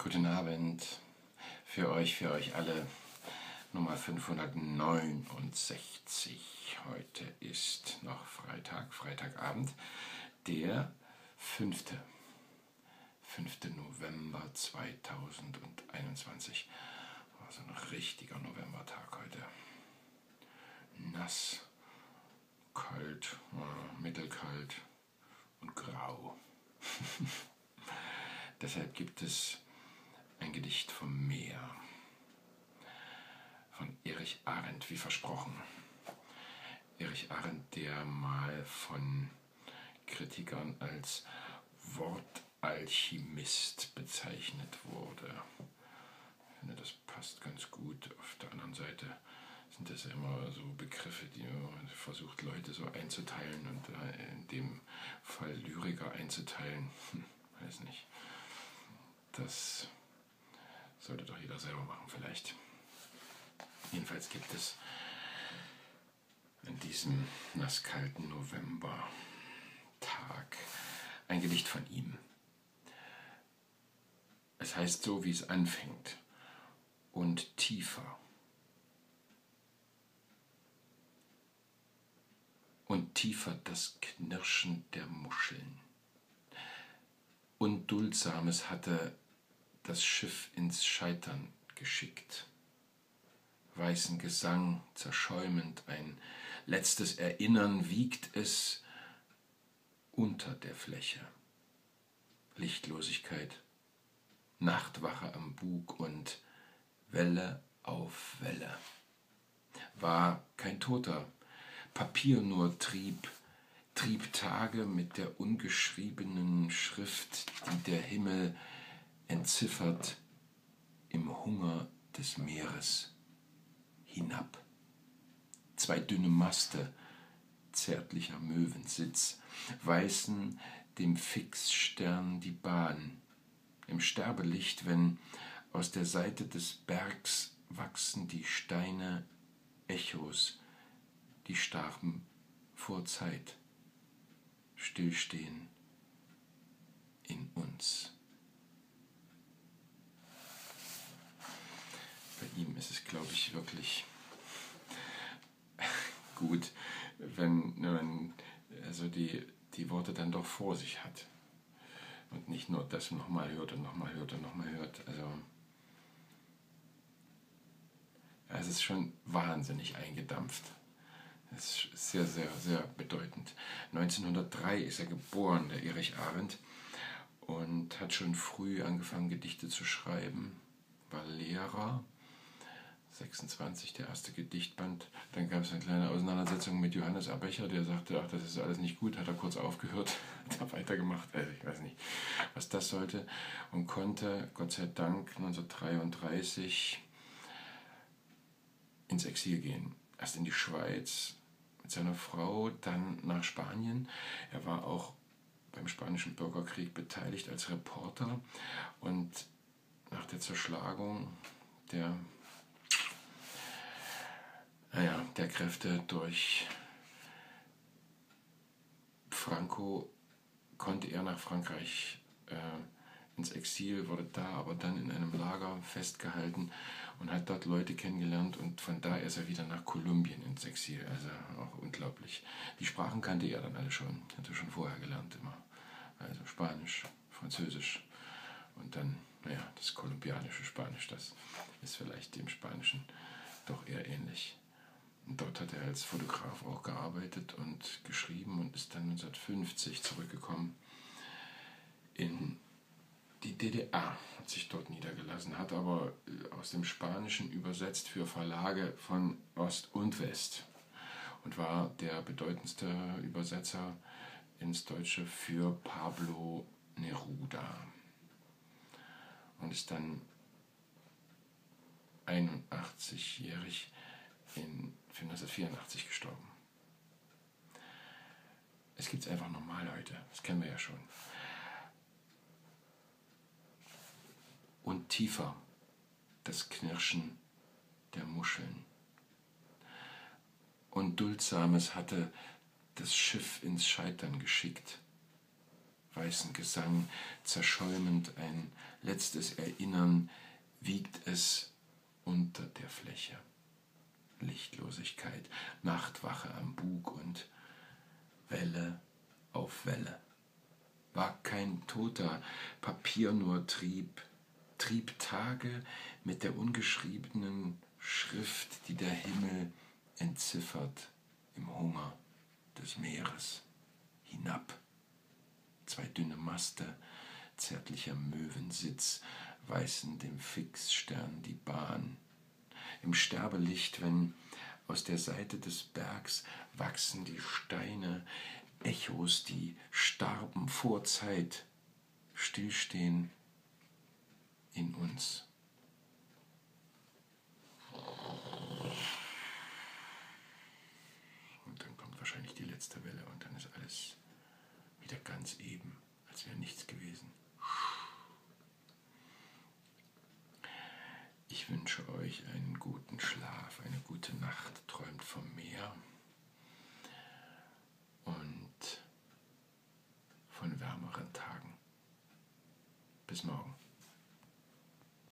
Guten Abend für euch alle, Nummer 569. Heute ist noch Freitagabend, der 5. November 2021. Also ein richtiger Novembertag heute. Nass, kalt, mittelkalt und grau. Deshalb gibt es ein Gedicht vom Meer, von Erich Arendt, wie versprochen. Erich Arendt, der mal von Kritikern als Wortalchemist bezeichnet wurde. Ich finde, das passt ganz gut. Auf der anderen Seite sind das ja immer so Begriffe, die man versucht, Leute so einzuteilen und in dem Fall Lyriker einzuteilen. Weiß nicht. Das sollte doch jeder selber machen vielleicht. Jedenfalls gibt es in diesem nasskalten Novembertag ein Gedicht von ihm. Es heißt so, wie es anfängt, und tiefer. Und tiefer das Knirschen der Muscheln. Unduldsames hatte das Schiff ins Scheitern geschickt. Weißen Gesang zerschäumend, ein letztes Erinnern wiegt es unter der Fläche. Lichtlosigkeit, Nachtwache am Bug und Welle auf Welle. War kein Toter, Papier nur trieb Tage mit der ungeschriebenen Schrift, die der Himmel entziffert im Hunger des Meeres hinab. Zwei dünne Maste, zärtlicher Möwensitz, weisen dem Fixstern die Bahn. Im Sterbelicht, wenn aus der Seite des Bergs wachsen die Steine Echos, die starben vor Zeit, stillstehen in uns. Bei ihm ist es, glaube ich, wirklich gut, wenn man also die Worte dann doch vor sich hat und nicht nur das nochmal hört und nochmal hört und nochmal hört. Also es ist schon wahnsinnig eingedampft. Es ist sehr, sehr, sehr bedeutend. 1903 ist er geboren, der Erich Arendt, und hat schon früh angefangen, Gedichte zu schreiben, war Lehrer. 26, der erste Gedichtband. Dann gab es eine kleine Auseinandersetzung mit Johannes Abecher, der sagte, ach, das ist alles nicht gut, hat er kurz aufgehört, hat er weitergemacht, also ich weiß nicht, was das sollte, und konnte, Gott sei Dank, 1933 ins Exil gehen. Erst in die Schweiz mit seiner Frau, dann nach Spanien. Er war auch beim Spanischen Bürgerkrieg beteiligt als Reporter, und nach der Zerschlagung der Kräfte durch Franco konnte er nach Frankreich ins Exil, wurde da aber dann in einem Lager festgehalten und hat dort Leute kennengelernt, und von da ist er wieder nach Kolumbien ins Exil. Also auch unglaublich. Die Sprachen kannte er dann alle schon, hat er schon vorher gelernt immer. Also Spanisch, Französisch und dann, das kolumbianische Spanisch, das ist vielleicht dem Spanischen doch eher ähnlich. Und dort hat er als Fotograf auch gearbeitet und geschrieben und ist dann 1950 zurückgekommen in die DDR, hat sich dort niedergelassen, hat aber aus dem Spanischen übersetzt für Verlage von Ost und West und war der bedeutendste Übersetzer ins Deutsche für Pablo Neruda und ist dann 81-jährig für 1984 gestorben. Es gibt es einfach normal heute, das kennen wir ja schon. Und tiefer das Knirschen der Muscheln. Und Duldsames hatte das Schiff ins Scheitern geschickt. weißen Gesang, zerschäumend ein letztes Erinnern, wiegt es unter der Fläche. Lichtlosigkeit, Nachtwache am Bug und Welle auf Welle. War kein Toter, Papier nur trieb Tage mit der ungeschriebenen Schrift, die der Himmel entziffert im Hunger des Meeres. Hinab, 2 dünne Maste, zärtlicher Möwensitz, weisen dem Fixstern die Bahn. Im Sterbelicht, wenn aus der Seite des Bergs wachsen die Steine, Echos, die starben vor Zeit, stillstehen in uns. Und dann kommt wahrscheinlich die letzte Welle und dann ist alles wieder ganz eben, als wäre nichts gewesen. Ich wünsche euch einen guten Schlaf, eine gute Nacht, träumt vom Meer und von wärmeren Tagen. Bis morgen.